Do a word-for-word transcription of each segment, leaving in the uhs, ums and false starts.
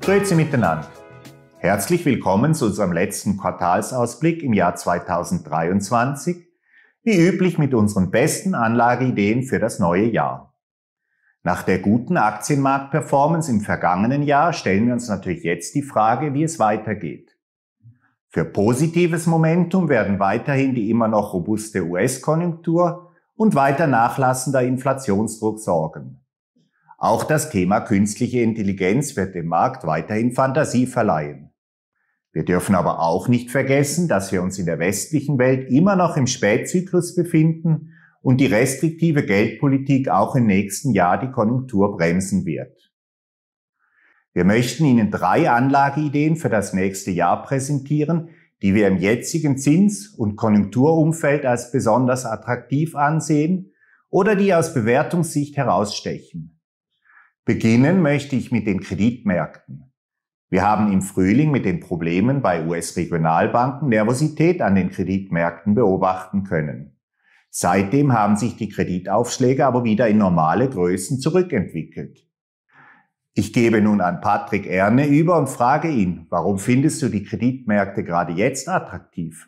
Grüezi miteinander. Herzlich willkommen zu unserem letzten Quartalsausblick im Jahr zweitausenddreiundzwanzig, wie üblich mit unseren besten Anlageideen für das neue Jahr. Nach der guten Aktienmarktperformance im vergangenen Jahr stellen wir uns natürlich jetzt die Frage, wie es weitergeht. Für positives Momentum werden weiterhin die immer noch robuste U S-Konjunktur und weiter nachlassender Inflationsdruck sorgen. Auch das Thema künstliche Intelligenz wird dem Markt weiterhin Fantasie verleihen. Wir dürfen aber auch nicht vergessen, dass wir uns in der westlichen Welt immer noch im Spätzyklus befinden und die restriktive Geldpolitik auch im nächsten Jahr die Konjunktur bremsen wird. Wir möchten Ihnen drei Anlageideen für das nächste Jahr präsentieren, die wir im jetzigen Zins- und Konjunkturumfeld als besonders attraktiv ansehen oder die aus Bewertungssicht herausstechen. Beginnen möchte ich mit den Kreditmärkten. Wir haben im Frühling mit den Problemen bei U S-Regionalbanken Nervosität an den Kreditmärkten beobachten können. Seitdem haben sich die Kreditaufschläge aber wieder in normale Größen zurückentwickelt. Ich gebe nun an Patrick Erne über und frage ihn, warum findest du die Kreditmärkte gerade jetzt attraktiv?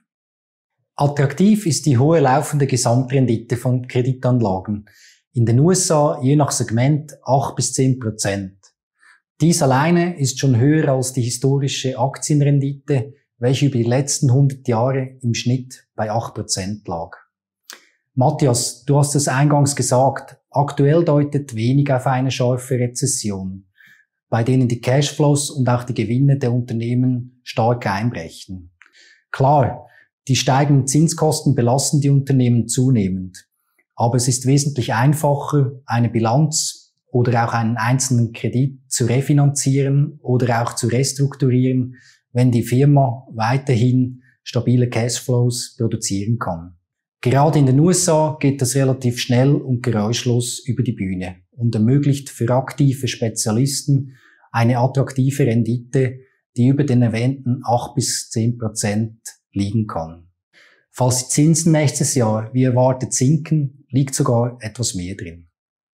Attraktiv ist die hohe laufende Gesamtrendite von Kreditanlagen. In den U S A je nach Segment acht bis zehn Prozent. Dies alleine ist schon höher als die historische Aktienrendite, welche über die letzten hundert Jahre im Schnitt bei acht Prozent lag. Matthias, du hast es eingangs gesagt, aktuell deutet wenig auf eine scharfe Rezession, bei denen die Cashflows und auch die Gewinne der Unternehmen stark einbrechen. Klar, die steigenden Zinskosten belasten die Unternehmen zunehmend. Aber es ist wesentlich einfacher, eine Bilanz oder auch einen einzelnen Kredit zu refinanzieren oder auch zu restrukturieren, wenn die Firma weiterhin stabile Cashflows produzieren kann. Gerade in den U S A geht das relativ schnell und geräuschlos über die Bühne und ermöglicht für aktive Spezialisten eine attraktive Rendite, die über den erwähnten acht bis zehn Prozent liegen kann. Falls die Zinsen nächstes Jahr wie erwartet sinken, liegt sogar etwas mehr drin.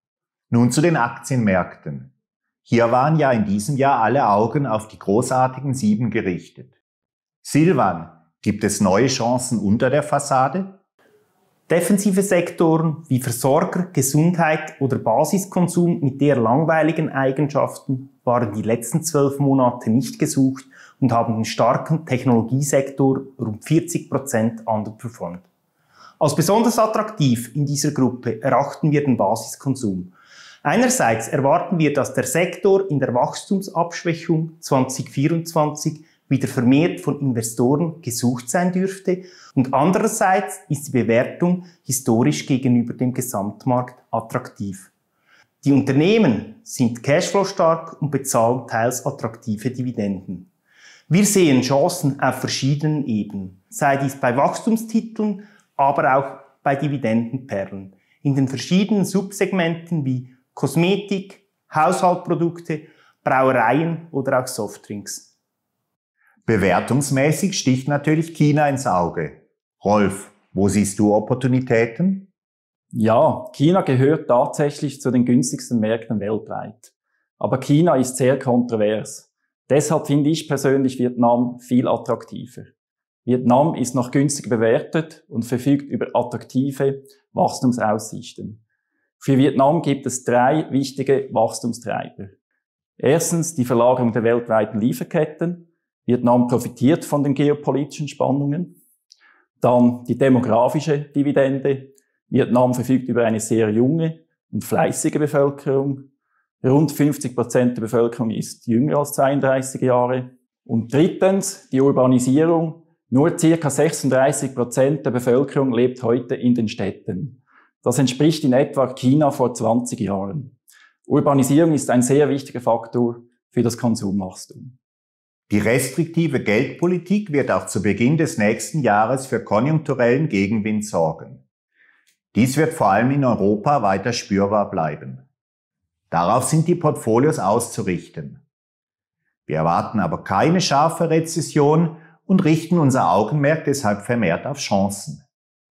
Nun zu den Aktienmärkten. Hier waren ja in diesem Jahr alle Augen auf die großartigen Sieben gerichtet. Silvan, gibt es neue Chancen unter der Fassade? Defensive Sektoren wie Versorger, Gesundheit oder Basiskonsum mit eher langweiligen Eigenschaften waren die letzten zwölf Monate nicht gesucht und haben den starken Technologiesektor rund vierzig Prozent underperformed. Als besonders attraktiv in dieser Gruppe erachten wir den Basiskonsum. Einerseits erwarten wir, dass der Sektor in der Wachstumsabschwächung zwanzig vierundzwanzig wieder vermehrt von Investoren gesucht sein dürfte und andererseits ist die Bewertung historisch gegenüber dem Gesamtmarkt attraktiv. Die Unternehmen sind cashflow-stark und bezahlen teils attraktive Dividenden. Wir sehen Chancen auf verschiedenen Ebenen, sei dies bei Wachstumstiteln, aber auch bei Dividendenperlen, in den verschiedenen Subsegmenten wie Kosmetik, Haushaltsprodukte, Brauereien oder auch Softdrinks. Bewertungsmäßig sticht natürlich China ins Auge. Rolf, wo siehst du Opportunitäten? Ja, China gehört tatsächlich zu den günstigsten Märkten weltweit. Aber China ist sehr kontrovers. Deshalb finde ich persönlich Vietnam viel attraktiver. Vietnam ist noch günstig bewertet und verfügt über attraktive Wachstumsaussichten. Für Vietnam gibt es drei wichtige Wachstumstreiber. Erstens die Verlagerung der weltweiten Lieferketten. Vietnam profitiert von den geopolitischen Spannungen. Dann die demografische Dividende. Vietnam verfügt über eine sehr junge und fleißige Bevölkerung. Rund fünfzig Prozent der Bevölkerung ist jünger als zweiunddreißig Jahre. Und drittens die Urbanisierung. Nur ca. sechsunddreißig Prozent der Bevölkerung lebt heute in den Städten. Das entspricht in etwa China vor zwanzig Jahren. Urbanisierung ist ein sehr wichtiger Faktor für das Konsumwachstum. Die restriktive Geldpolitik wird auch zu Beginn des nächsten Jahres für konjunkturellen Gegenwind sorgen. Dies wird vor allem in Europa weiter spürbar bleiben. Darauf sind die Portfolios auszurichten. Wir erwarten aber keine scharfe Rezession und richten unser Augenmerk deshalb vermehrt auf Chancen.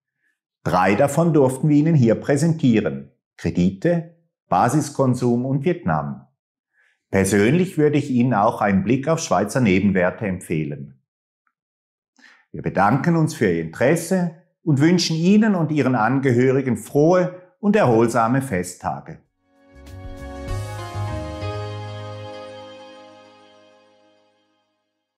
Drei davon durften wir Ihnen hier präsentieren: Kredite, Basiskonsum und Vietnam. Persönlich würde ich Ihnen auch einen Blick auf Schweizer Nebenwerte empfehlen. Wir bedanken uns für Ihr Interesse und wünschen Ihnen und Ihren Angehörigen frohe und erholsame Festtage.